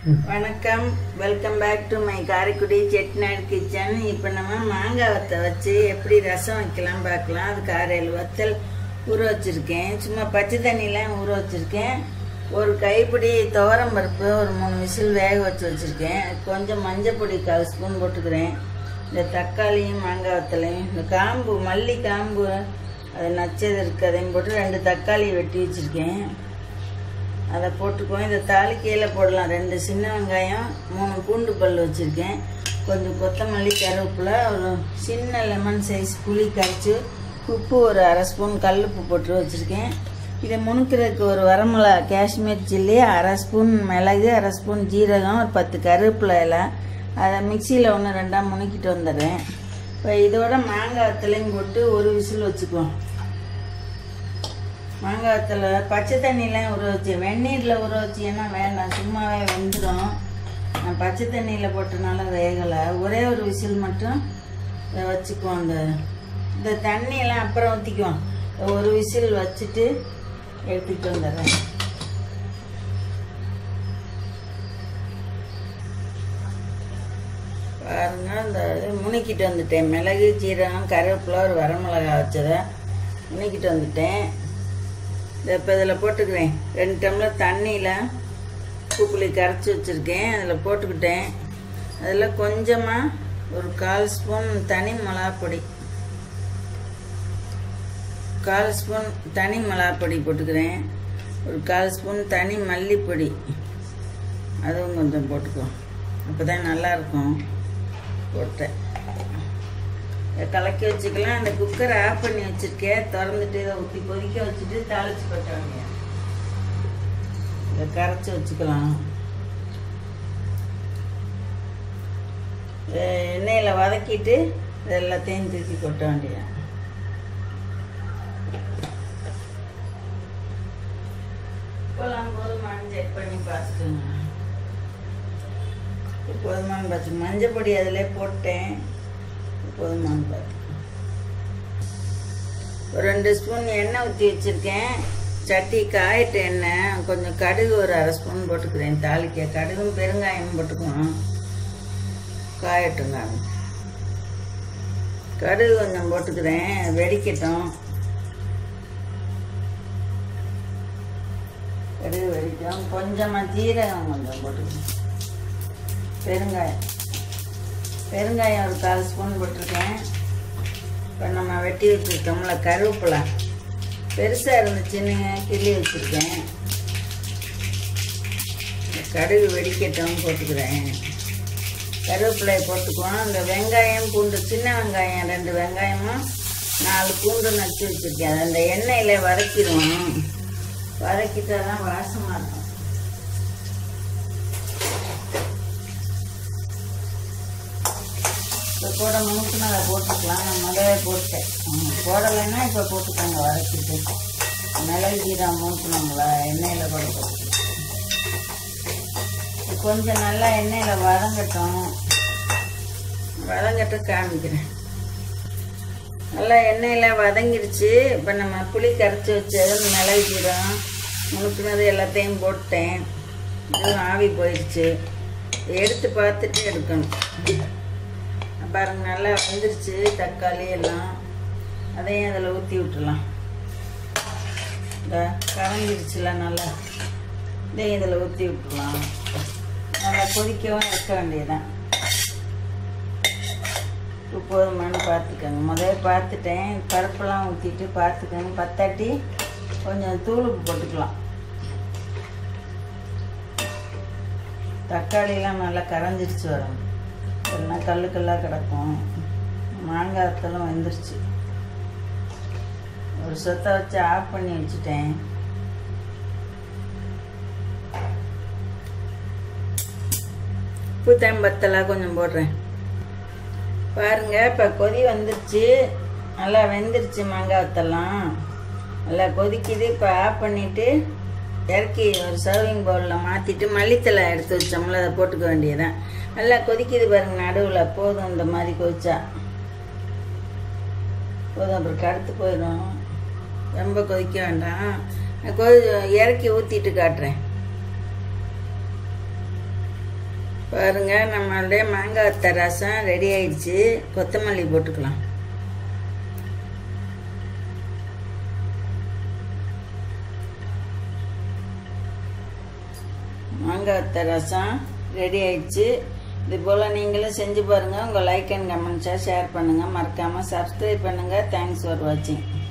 வணக்கம், welcome back to my Karaikudi Chettinad kitchen. இப்போ நம்ம மாங்காய் வத்தை வச்சு எப்படி ரசம் வைக்கலாம் பார்க்கலாம். அதுக்கு 6-7 வத்தல் ஊற வச்சுருக்கேன். சும்மா பச்சை தண்ணியெலாம் ஊற வச்சுருக்கேன். ஒரு கைப்பிடி துவரம் பருப்பு ஒரு 3 விசில் வேக வச்சுருக்கேன். கொஞ்சம் மஞ்சள் பொடி 1/4 ஸ்பூன் போட்டுக்கிறேன். இந்த தக்காளியும் மாங்காய் வத்தலையும் இந்த காம்பு மல்லி காம்பு அது நச்சது இருக்குது அதையும் போட்டு 2 தக்காளி வெட்டி வச்சுருக்கேன். அதை போட்டுக்குவோம். இந்த தாளிக்கையில் போடலாம். 2 சின்ன வெங்காயம், 3 பூண்டு பல் வச்சுருக்கேன். கொஞ்சம் கொத்தமல்லி, கருவேப்பிலை, ஒரு சின்ன லெமன் சைஸ் புளி கரைச்சி, உப்பு ஒரு 1/2 ஸ்பூன் கல்லுப்பு போட்டு வச்சுருக்கேன். இதை முணுக்கிறதுக்கு ஒரு வரமிளகா காஷ்மீர் சில்லி, 1/2 ஸ்பூன் மிளகு, 1/2 ஸ்பூன் ஜீரகம், ஒரு 10 கருவேப்பிலை இலை. அதை மிக்சியில் 1-2 முணுக்கிட்டு வந்துடுறேன். இப்போ இதோட மாங்காய் வத்தலையும் போட்டு ஒரு விசில் வச்சுக்குவோம். மாங்காய் வத்தலை பச்சை தண்ணியெலாம் ஊற வச்சு, வெந்நீரில் ஊற வச்சிங்கன்னா வேண்டாம், சும்மாவே வெந்துடும். நான் பச்சை தண்ணியில் போட்டனால வேகலை. ஒரே ஒரு விசில் மட்டும் வச்சுக்குவோம். இந்த தண்ணியெல்லாம் அப்புறம் ஊற்றிக்குவோம். ஒரு விசில் வச்சுட்டு எடுத்துகிட்டு வந்துடுறேன். பாருங்கள், இந்த முணுக்கிட்டு வந்துட்டேன். மிளகு, ஜீரகம், கருவேப்பிலை, ஒரு வரமிளகா வச்சதை முணுக்கிட்டு வந்துட்டேன். இப்போ இதில் போட்டுக்கிறேன். 2 டம்ளர் தண்ணியில் உப்பு புளி கரைச்சி வச்சுருக்கேன். அதில் போட்டுக்கிட்டேன். அதில் கொஞ்சமாக ஒரு 1/4 ஸ்பூன் தனி மிளகாப்பொடி, 1/4 ஸ்பூன் தனி மிளகாப்பொடி போட்டுக்கிறேன். ஒரு 1/4 ஸ்பூன் தனி மல்லிப்பொடி, அதுவும் கொஞ்சம் போட்டுக்குவோம். அப்போ தான் நல்லாயிருக்கும். போட்டேன், கலக்கி வச்சுக்கலாம். அந்த குக்கரை ஆஃப் பண்ணி வச்சுருக்கேன். திறந்துட்டு இதை ஊற்றி கொதிக்க வச்சுட்டு தாளிச்சு கொட்ட வேண்டிய இதை கரைச்சி வச்சுக்கலாம். எண்ணெயில் வதக்கிட்டு இது எல்லாத்தையும் தூக்கி கொட்ட வேண்டிய. இப்போலாம் போதுமானு செக் பண்ணி பார்த்துட்டுங்க. போதுமானு பார்த்து மஞ்சள் பொடி அதில் போட்டேன். போதுமானு பார்த்து ஒரு 2 ஸ்பூன் எண்ணெய் ஊற்றி வச்சுருக்கேன். சட்டி காயிட்ட எண்ணெய், கொஞ்சம் கடுகு ஒரு 1/2 ஸ்பூன் போட்டுக்கிறேன். தாளிக்க கடுகும் பெருங்காயமும் போட்டுக்குவோம். காயட்டுங்க. கடுகு கொஞ்சம் போட்டுக்கிறேன், வெடிக்கட்டும். கடுகு வெடிக்கும். கொஞ்சமாக ஜீரகம் கொஞ்சம் போட்டுக்கணும். பெருங்காயம் ஒரு 1/4 ஸ்பூன் போட்டிருக்கேன். இப்போ நம்ம வெட்டி வச்சுருக்கோம்ல கருவேப்பிலை பெருசாக இருந்துச்சுன்னு கிள்ளி வச்சுருக்கேன். கடுகு வெடிக்கட்டும் போட்டுக்கிறேன். கருவேப்பிலையை போட்டுக்குவோம். இந்த வெங்காயம், பூண்டு, சின்ன வெங்காயம் 2 வெங்காயமும் 4 பூண்டு நச்சு வச்சுருக்கேன். அதை அந்த எண்ணெயில் வதக்கிடுவோம். வதக்கிட்டா தான் வாசமாக இருக்கும். இப்போ போட முணுக்குன்னு அதை போட்டுக்கலாம். நான் முதல்ல போட்டேன். போடலைன்னா இப்போ போட்டுக்கோங்க. வதக்கிட்டு மிளகு ஜீரகம் முணுக்கணுங்களா எண்ணெயில் கூட போட்டுக்கலாம். கொஞ்சம் நல்லா எண்ணெயில் வதங்கட்டும். வதங்கட்டு காமிக்கிறேன். நல்லா எண்ணெயில் வதங்கிடுச்சு. இப்போ நம்ம புளி கரைச்சி வச்சது மிளகு ஜீரகம் முணுக்குனது எல்லாத்தையும் போட்டேன். இதுவும் ஆவி போயிடுச்சு. எடுத்து பார்த்துட்டு எடுக்கணும். பாருங்க, நல்லா வந்துருச்சு. தக்காளி எல்லாம் அதையும் அதில் ஊற்றி விட்டுலாம். இந்த கரைஞ்சிருச்சுல நல்லா, இதையும் இதில் ஊற்றி விட்டுலாம். நல்லா கொதிக்கவும் இருக்க வேண்டியதான். போதுமானு பார்த்துக்கோங்க. முதல்ல பார்த்துட்டேன். பருப்பெல்லாம் ஊற்றிட்டு பார்த்துக்கோங்க. பத்தாட்டி கொஞ்சம் தூளுப்பு போட்டுக்கலாம். தக்காளிலாம் நல்லா கரைஞ்சிருச்சு வரும். எல்லாம் கல்லுக்கெல்லாம் கிடக்கும். மாங்காய் வத்தலும் வந்துருச்சு. ஒரு சொத்தை வச்சு ஆஃப் பண்ணி வச்சுட்டேன். பூத்தாம் வத்தலாக கொஞ்சம் போடுறேன். பாருங்க, இப்போ கொதி வந்துருச்சு. நல்லா வெந்துருச்சு. மாங்காய் வத்தலாம் நல்லா கொதிக்குது. இப்போ ஆஃப் பண்ணிவிட்டு இறக்கி ஒரு சர்விங் பவுலில் மாற்றிட்டு மல்லித்தலை எடுத்து வச்சோம்ல அதை போட்டுக்க வேண்டியதான். நல்லா கொதிக்குது பாருங்க. நடுவில் போதும். இந்த மாதிரி கொதிச்சா போதும். அப்புறம் கடுத்து போயிடும். ரொம்ப கொதிக்க வேண்டாம். இறக்கி ஊற்றிட்டு காட்டுறேன். பாருங்க, நம்மளுடைய மாங்காய் வத்த ரசம் ரெடி ஆயிடுச்சு. கொத்தமல்லி போட்டுக்கலாம். மாங்காய் வத்த ரசம் ரெடி ஆயிடுச்சு. இது போல் நீங்களும் செஞ்சு பாருங்கள். உங்கள் லைக் அண்ட் கமெண்ட்ஸாக ஷேர் பண்ணுங்கள். மறக்காமல் சப்ஸ்கிரைப் பண்ணுங்கள். தேங்க்ஸ் ஃபார் வாட்சிங்.